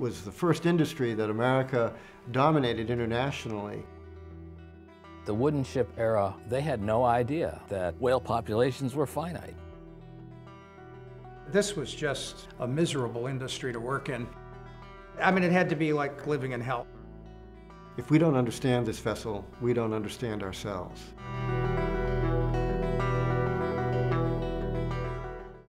was the first industry that America dominated internationally. The wooden ship era, they had no idea that whale populations were finite. This was just a miserable industry to work in. I mean, it had to be like living in hell. If we don't understand this vessel, we don't understand ourselves.